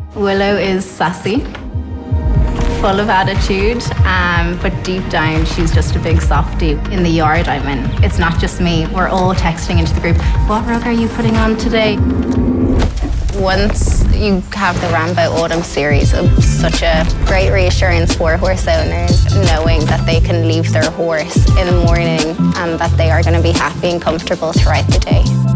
Willow is sassy, full of attitude, but deep down she's just a big softie. In the yard I'm in, it's not just me. We're all texting into the group, what rug are you putting on today? Once you have the Rambo Autumn Series, it's such a great reassurance for horse owners, knowing that they can leave their horse in the morning and that they are going to be happy and comfortable throughout the day.